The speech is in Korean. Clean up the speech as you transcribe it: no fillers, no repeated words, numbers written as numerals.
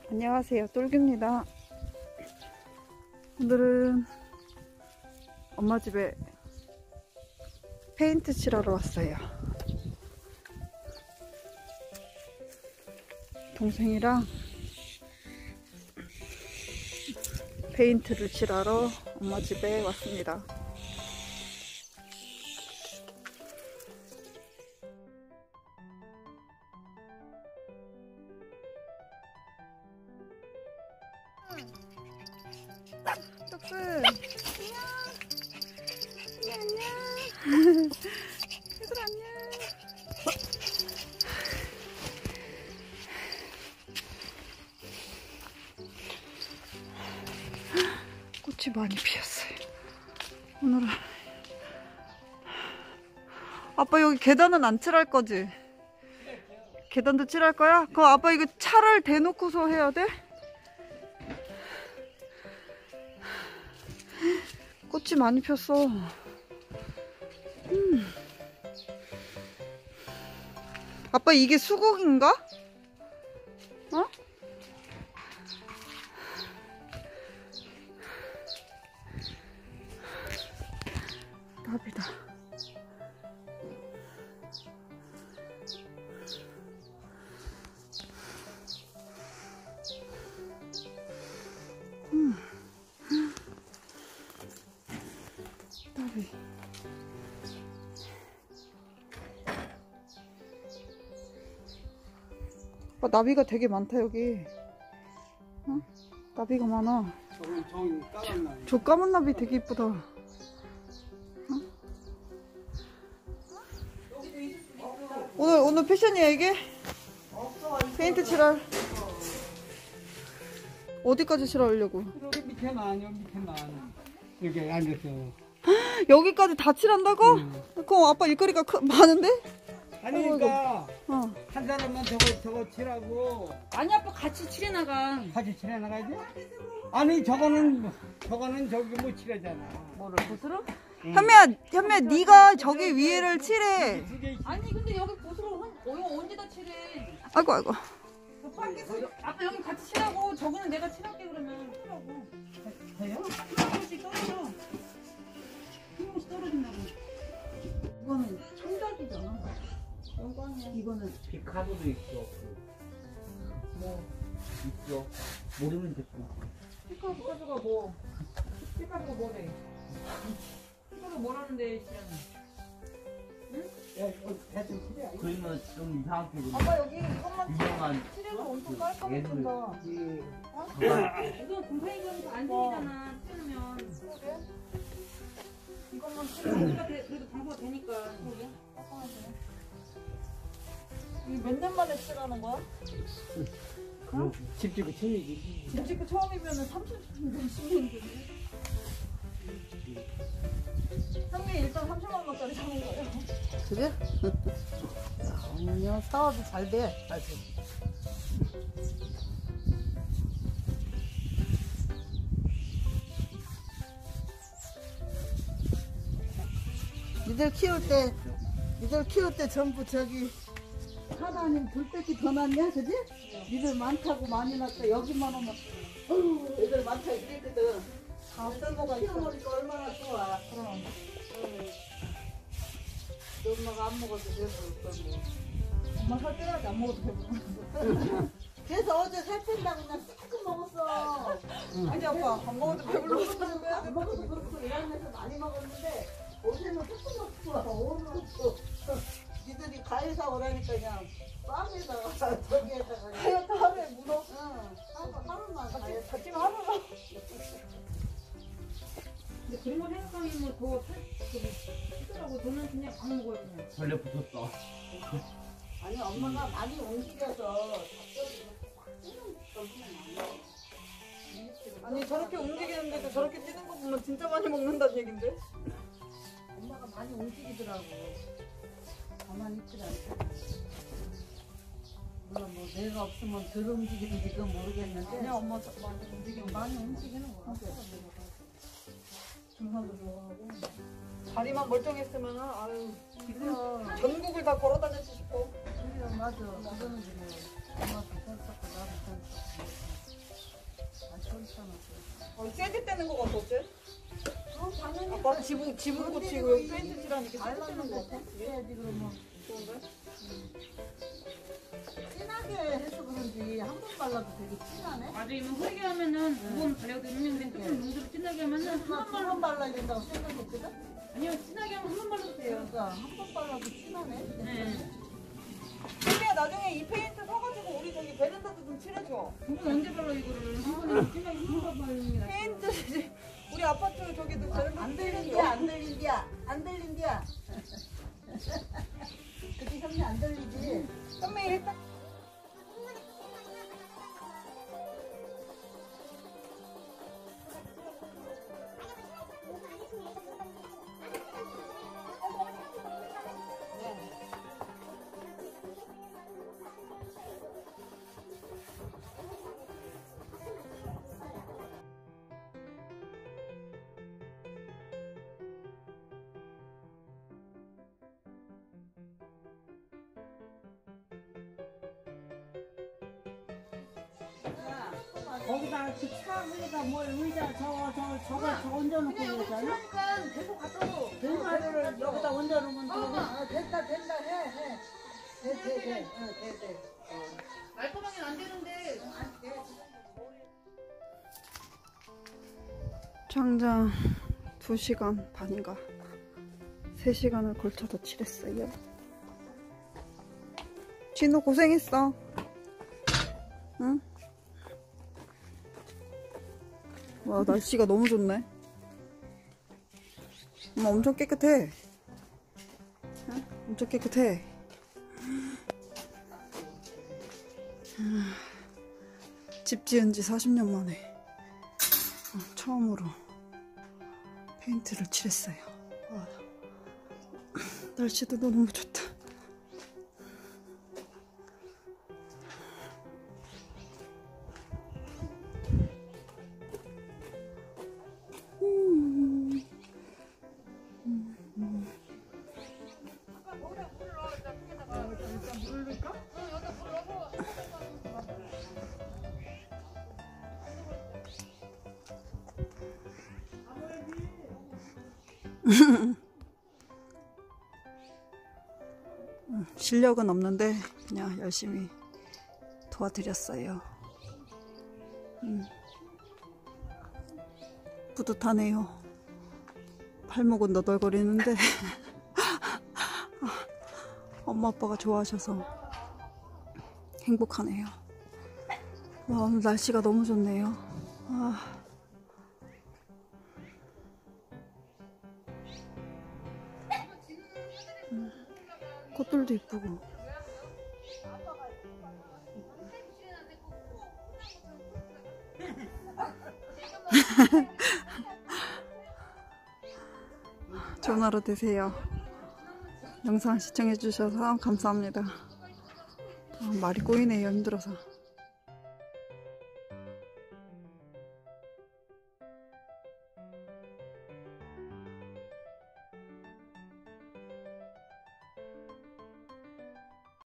안녕하세요, 똘규입니다. 오늘은 엄마 집에 페인트 칠하러 왔어요. 동생이랑 페인트를 칠하러 엄마 집에 왔습니다. 떡스 안녕. 얘들 안녕. 꽃이 많이 피었어요. 오늘은 아빠 여기 계단은 안 칠할 거지? 계단도 칠할 거야? 그럼 아빠 이거 차를 대놓고서 해야 돼? 꽃이 많이 폈어. 아빠 이게 수국인가? 어? 나비다. 나비. 나비가 되게 많다 여기. 어? 나비가 많아. 저 까만 나비 되게 이쁘다. 어? 오늘 패션이야 이게? 페인트 칠할. 어디까지 칠하려고? 여기 밑에 나, 여기 밑에 나. 여기 앉았어. 여기까지 다 칠한다고? 그럼 아빠 일거리가 많은데? 아니 그러니까 한 사람만 저거 칠하고 아니 아빠 같이 칠해나가. 같이 칠해 나가야 돼? 아니 저거는 저기 못 칠하잖아. 뭐를 붓으로? 현미야 네가 저기 위에를 칠해. 아니 근데 여기 붓으로 언제다 칠해? 아이고 아빠 여기 같이 칠하고 저거는 내가 칠할게 그러면 칠하고. 돼요? 한 번씩 떨어져. 한 번씩 떨어진다고. 이거는 청작이잖아. 영광이야. 이거는 피카도도 있어. 뭐 있어. 모르면 됐고. 피카도가 뭐? 피카도가 뭐래? 피카도 뭐라는데 지금? 그러면 좀 이상하게 아빠 여기 이것만 유명한 칠해도 엄청 깔끔해진다. 이거 곰팡이가 안 생기잖아. 칠하면. 이것만 칠해도 그래도 방구가 되니까. 이게 몇 년 만에 칠하는 거야? 집 짓고 처음이지. 집 짓고 처음이면은 30년, 10년 형님 일단 30만 원짜리 사는 거예요. 그래? 아니요, 사업이 잘 돼. 아주. 니들 키울 때 전부 저기 하나 아니면 돌빼기 더 났냐, 그지? 니들 많다고 많이 났다. 여기만 오면 애들 많다 이랬거든. 다 쓸모가 키워놓으니까 얼마나 좋아. 그럼. 엄마가 안 먹어도 배부를 거고. 엄마 살 빼야지 안 먹어도 배부르고. 그래서 어제 살 뺀다고 그냥 조금 먹었어. 아니 아빠 안 먹어도 배불러서 살 빼야 돼. 안 먹어도 그렇고 일하면서 많이 먹었는데 어제는 조금 먹고 오늘은 또 니들이 과일 사오라니까 그냥 빵에다가 저기에다가 다이어트 하루에 묻어. 하루만 과일 사. 지금 하루만. 근데 그런 거 생각하면 더 살더라고. 저는 그냥 밥 먹어요 그냥. 전력 붙었어. 아니 엄마가 많이 움직여서 아니 저렇게 움직이는데도 저렇게 뛰는 거 보면 진짜 많이 먹는다는 얘긴데? 엄마가 많이 움직이더라고. 가만히 있질 않고. 물론 뭐 내가 없으면 덜 움직이는지 그건 모르겠는데. 아니야 엄마 많이 움직이는 거. 많이 움직이는 거야. 등산도 좋아하고. 다리만 멀쩡했으면은 아유 그래서 전국을 다 걸어 다녔지 싶어. 맞아. 그거는 그래. 엄마도 pens었고 나도 pens었고. 막 지붕 꽂히고 여기 페인트 칠하니까 발라는 거 해야지 그러면. 좋은가? 진하게 해서 그런지 한 번 발라도 되게 진하네. 맞아, 이거 흐리게 하면은 두 번 발라도 있는데 조금 농도를 진하게 하면은 한 번 발라. 한번 발라야 된다고 생각했거든? 아니요, 진하게 하면 한 번 발라도 돼요. 그러니까 한 번 발라도 진하네. 네. 근데 나중에 이 페인트 사가지고 우리 저기 베란다도 좀 칠해줘. 이거 언제 발라 이거를? 한 번에 진하게 한 번 바르는 게 낫죠. 페인트 우리 아파트 저기도 베란다 안 들린디야, 안 들린디야, 안 들린디야. 그치, 현미 안 들리지? 선배 일단 거기다 그 차 위에다 뭘 의자 저거 얹어놓고 그러잖아. 그러니까 계속 갖다도 등화를 여기다 얹어놓으면 된다 해. 돼. 말끔하게 안 되는데. 장장 2시간 반인가 3시간을 걸쳐서 칠했어요. 진호 고생했어. 응? 와, 날씨가 너무 좋네. 엄청 깨끗해. 응? 엄청 깨끗해. 집 지은 지 40년 만에 처음으로 페인트를 칠했어요. 와, 날씨도 너무 좋다. 실력은 없는데 그냥 열심히 도와드렸어요. 뿌듯하네요. 팔목은 너덜거리는데 엄마 아빠가 좋아하셔서 행복하네요. 와, 오늘 날씨가 너무 좋네요. 꽃들도 이쁘고. 좋은 하루 되세요. 영상 시청해주셔서 감사합니다. 말이 꼬이네요, 힘들어서.